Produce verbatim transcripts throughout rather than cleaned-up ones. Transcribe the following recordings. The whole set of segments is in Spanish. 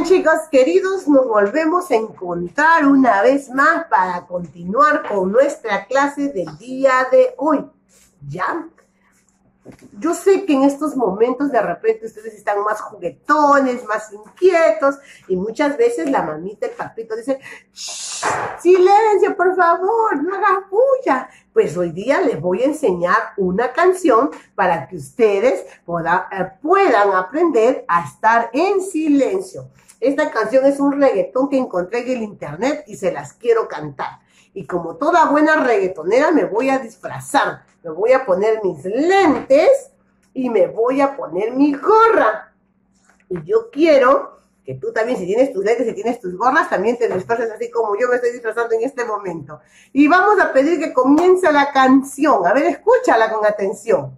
bien, chicos queridos, nos volvemos a encontrar una vez más para continuar con nuestra clase del día de hoy. ¿Ya? Yo sé que en estos momentos de repente ustedes están más juguetones, más inquietos, y muchas veces la mamita, el papito dice, ¡shh! Silencio, por favor, no hagas bulla. Pues hoy día les voy a enseñar una canción para que ustedes pueda, eh, puedan aprender a estar en silencio. Esta canción es un reggaetón que encontré en el internet y se las quiero cantar. Y como toda buena reggaetonera me voy a disfrazar, me voy a poner mis lentes y me voy a poner mi gorra. Y yo quiero que tú también, si tienes tus lentes, si tienes tus gorras, también te disfraces así como yo me estoy disfrazando en este momento. Y vamos a pedir que comience la canción. A ver, escúchala con atención.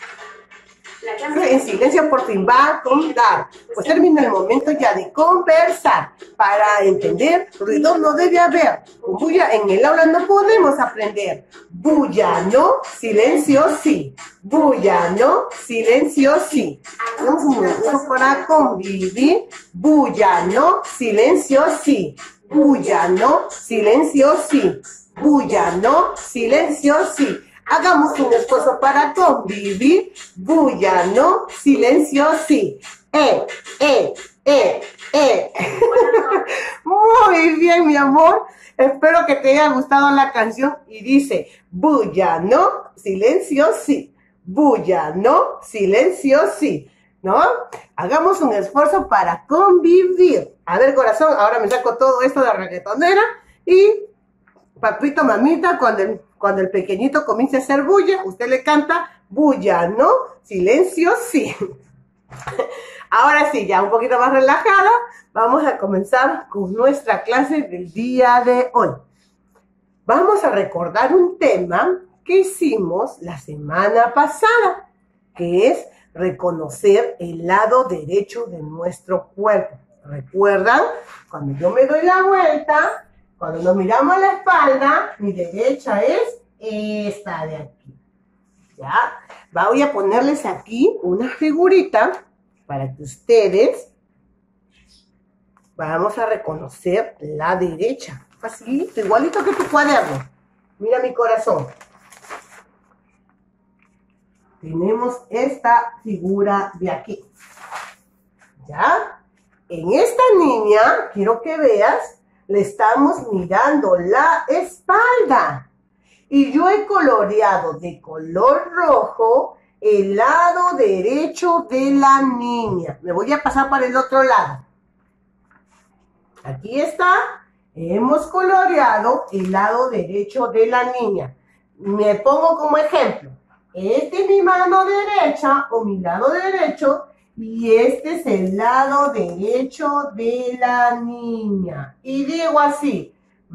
En silencio por fin va a contar, pues termina el momento ya de conversar. Para entender, ruido no debe haber. Con bulla en el aula no podemos aprender. Bulla no, silencio sí. Bulla no, silencio sí. Tenemos un momento para convivir. Bulla no, silencio sí. Bulla no, silencio sí. Bulla no, silencio sí. Hagamos un esfuerzo para convivir. Bulla no, silencio sí. Eh, eh, eh, eh. Muy bien, mi amor. Espero que te haya gustado la canción. Y dice, bulla no, silencio sí. Bulla no, silencio sí. ¿No? Hagamos un esfuerzo para convivir. A ver, corazón, ahora me saco todo esto de reggaetonera. Y papito, mamita, cuando el Cuando el pequeñito comience a hacer bulla, usted le canta bulla, ¿no? Silencio, sí. Ahora sí, ya un poquito más relajada, vamos a comenzar con nuestra clase del día de hoy. Vamos a recordar un tema que hicimos la semana pasada, que es reconocer el lado derecho de nuestro cuerpo. ¿Recuerdan? Cuando yo me doy la vuelta, cuando nos miramos a la espalda, mi derecha es esta de aquí. ¿Ya? Voy a ponerles aquí una figurita para que ustedes vamos a reconocer la derecha. Facilito, igualito que tu cuaderno. Mira mi corazón. Tenemos esta figura de aquí. ¿Ya? En esta niña, quiero que veas, le estamos mirando la espalda. Y yo he coloreado de color rojo el lado derecho de la niña. Me voy a pasar para el otro lado. Aquí está. Hemos coloreado el lado derecho de la niña. Me pongo como ejemplo. Esta es mi mano derecha o mi lado derecho. Y este es el lado derecho de la niña. Y digo así,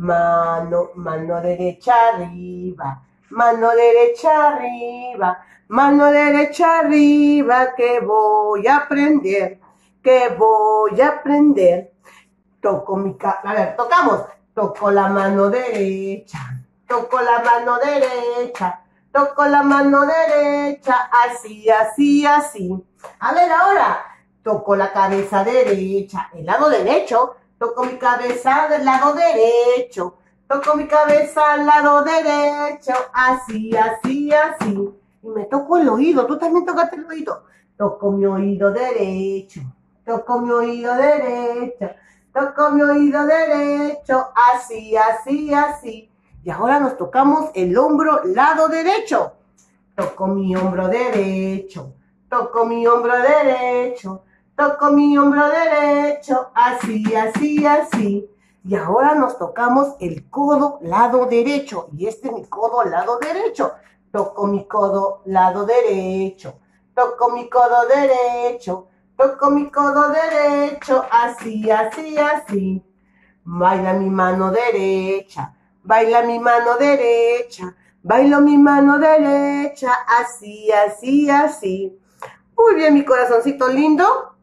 mano, mano derecha arriba, mano derecha arriba, mano derecha arriba, que voy a aprender, que voy a aprender. Toco mi ca... A ver, tocamos. Toco la mano derecha, toco la mano derecha, toco la mano derecha, así, así, así. A ver, ahora, toco la cabeza derecha, el lado derecho, toco mi cabeza del lado derecho, toco mi cabeza al lado derecho, así, así, así. Y me toco el oído, tú también tocaste el oído. Toco mi oído derecho, toco mi oído derecho, toco mi oído derecho, así, así, así. Y ahora nos tocamos el hombro lado derecho. Toco mi hombro derecho. Toco mi hombro derecho, toco mi hombro derecho, así, así, así. Y ahora nos tocamos el codo lado derecho. Y este es mi codo lado derecho. Toco mi codo lado derecho, toco mi codo derecho, toco mi codo derecho, así, así, así. Baila mi mano derecha, baila mi mano derecha, bailo mi mano derecha, así, así, así. Muy bien, mi corazoncito lindo.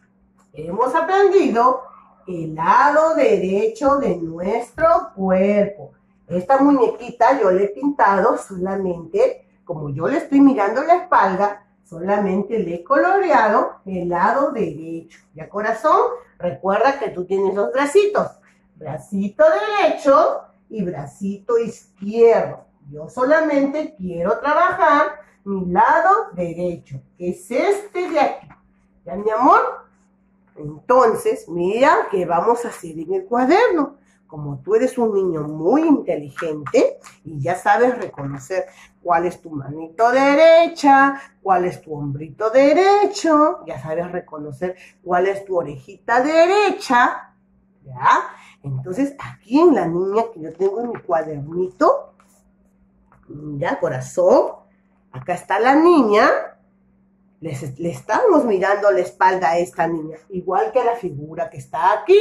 Hemos aprendido el lado derecho de nuestro cuerpo. Esta muñequita yo le he pintado solamente, como yo le estoy mirando la espalda, solamente le he coloreado el lado derecho. ¿Ya, corazón? Recuerda que tú tienes dos bracitos, bracito derecho y bracito izquierdo. Yo solamente quiero trabajar mi lado derecho, que es este de aquí. ¿Ya, mi amor? Entonces, mira qué vamos a hacer en el cuaderno. Como tú eres un niño muy inteligente y ya sabes reconocer cuál es tu manito derecha, cuál es tu hombrito derecho, ya sabes reconocer cuál es tu orejita derecha, ¿ya? Entonces, aquí en la niña que yo tengo en mi cuadernito, mira, corazón, acá está la niña, les, le estamos mirando la espalda a esta niña, igual que la figura que está aquí.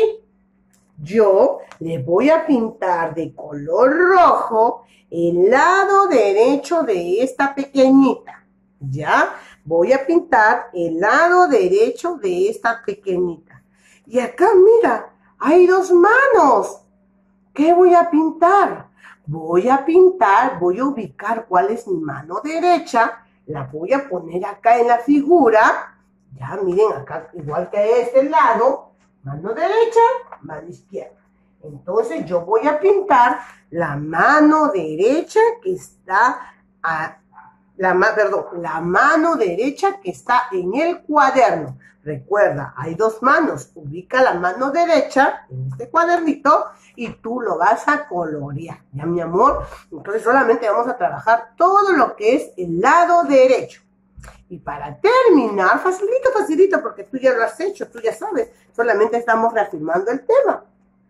Yo le voy a pintar de color rojo el lado derecho de esta pequeñita, ¿ya? Voy a pintar el lado derecho de esta pequeñita. Y acá, mira, hay dos manos. ¿Qué voy a pintar? Voy a pintar, voy a ubicar cuál es mi mano derecha, la voy a poner acá en la figura, ya miren acá, igual que a este lado, mano derecha, mano izquierda. Entonces yo voy a pintar la mano derecha que está, a, la, perdón, la mano derecha que está en el cuaderno. Recuerda, hay dos manos. Ubica la mano derecha en este cuadernito y tú lo vas a colorear, ¿ya, mi amor? Entonces solamente vamos a trabajar todo lo que es el lado derecho. Y para terminar, facilito, facilito, porque tú ya lo has hecho, tú ya sabes. Solamente estamos reafirmando el tema.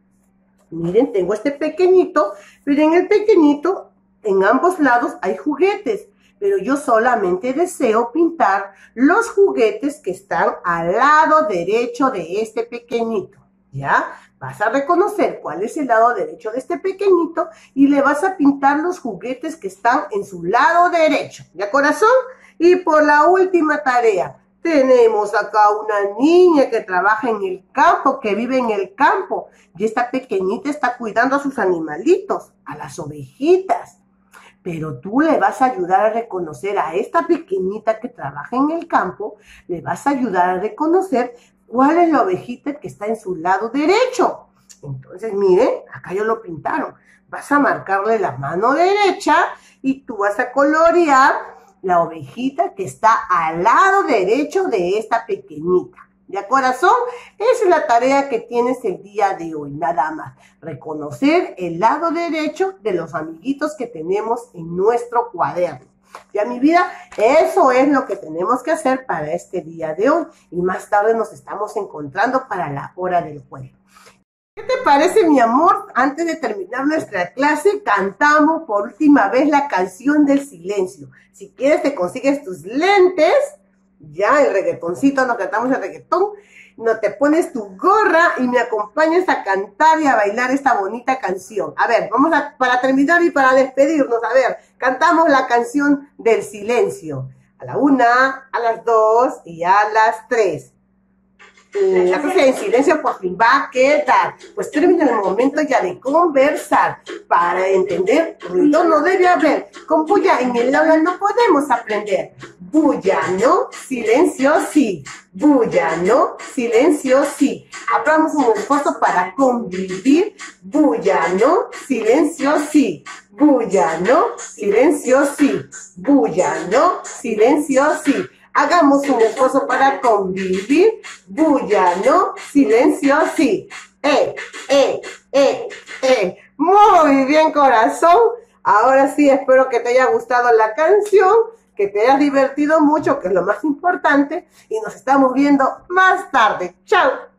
Miren, tengo este pequeñito, pero en el pequeñito, en ambos lados hay juguetes. Pero yo solamente deseo pintar los juguetes que están al lado derecho de este pequeñito, ¿ya? Vas a reconocer cuál es el lado derecho de este pequeñito y le vas a pintar los juguetes que están en su lado derecho, ¿ya, corazón? Y por la última tarea, tenemos acá una niña que trabaja en el campo, que vive en el campo. Y esta pequeñita está cuidando a sus animalitos, a las ovejitas. Pero tú le vas a ayudar a reconocer a esta pequeñita que trabaja en el campo, le vas a ayudar a reconocer cuál es la ovejita que está en su lado derecho. Entonces, miren, acá ya lo pintaron. Vas a marcarle la mano derecha y tú vas a colorear la ovejita que está al lado derecho de esta pequeñita. ¿Ya, corazón? Esa es la tarea que tienes el día de hoy, nada más. Reconocer el lado derecho de los amiguitos que tenemos en nuestro cuaderno. Ya, mi vida, eso es lo que tenemos que hacer para este día de hoy. Y más tarde nos estamos encontrando para la hora del juego. ¿Qué te parece, mi amor? Antes de terminar nuestra clase, cantamos por última vez la canción del silencio. Si quieres, te consigues tus lentes. Ya, el reggaetoncito, nos cantamos el reggaetón. No te pones tu gorra y me acompañas a cantar y a bailar esta bonita canción. A ver, vamos a, para terminar y para despedirnos, a ver, cantamos la canción del silencio. A la una, a las dos y a las tres. La clase en silencio por fin va a quedar, pues termina el momento ya de conversar. Para entender, ruido no debe haber, con bulla en el aula no podemos aprender. Bulla no, silencio sí, bulla no, silencio sí. Hagamos un esfuerzo para convivir, bulla no, silencio sí. Bulla no, silencio sí, bulla no, silencio sí. Hagamos un esfuerzo para convivir. Bulla, no, silencio, sí. Eh, eh, eh, eh. Muy bien, corazón. Ahora sí, espero que te haya gustado la canción, que te hayas divertido mucho, que es lo más importante. Y nos estamos viendo más tarde. Chao.